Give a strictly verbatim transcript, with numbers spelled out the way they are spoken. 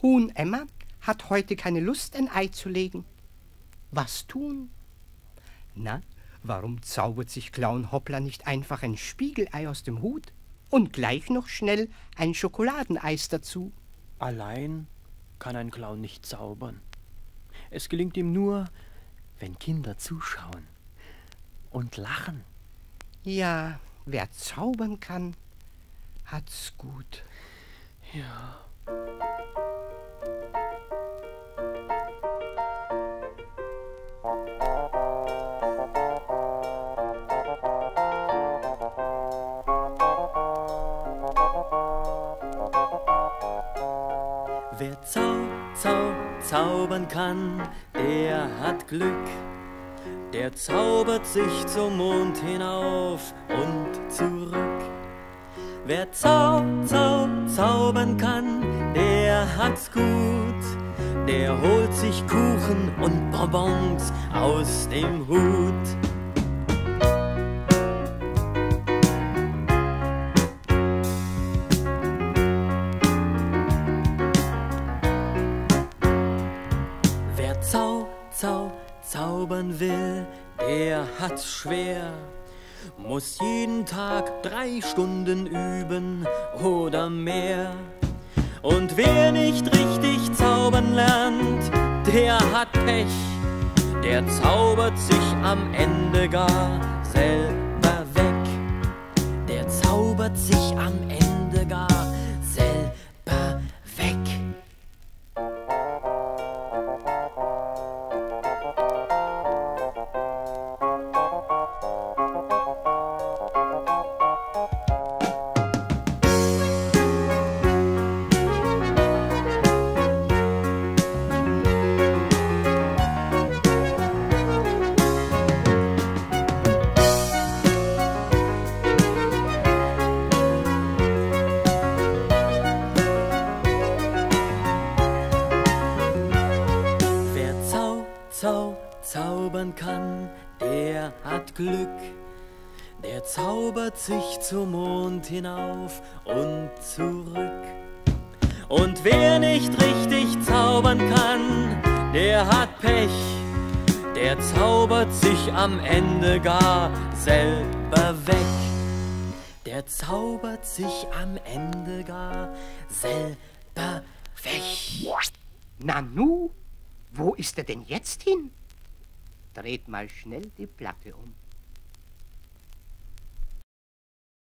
Huhn Emma hat heute keine Lust, ein Ei zu legen. Was tun? Na, warum zaubert sich Clown Hoppla nicht einfach ein Spiegelei aus dem Hut und gleich noch schnell ein Schokoladeneis dazu? Allein kann ein Clown nicht zaubern. Es gelingt ihm nur, wenn Kinder zuschauen und lachen. Ja, wer zaubern kann, hat's gut. Ja. Wer zau, zau, zaubern kann, der hat Glück. Der zaubert sich zum Mond hinauf und zurück. Wer zau, zau, zaubern kann, der hat's gut. Der holt sich Kuchen und Bonbons aus dem Hut. Wer zau, zau, zaubern will, der hat's schwer, muss jeden Tag drei Stunden üben oder mehr. Und wer nicht richtig zaubern lernt, der hat Pech, der zaubert sich am Ende gar selber weg. Der zaubert sich am Ende gar selber weg. Zau, zaubern kann, der hat Glück. Der zaubert sich zum Mond hinauf und zurück. Und wer nicht richtig zaubern kann, der hat Pech. Der zaubert sich am Ende gar selber weg. Der zaubert sich am Ende gar selber weg. Nanu? Wo ist er denn jetzt hin? Dreht mal schnell die Platte um.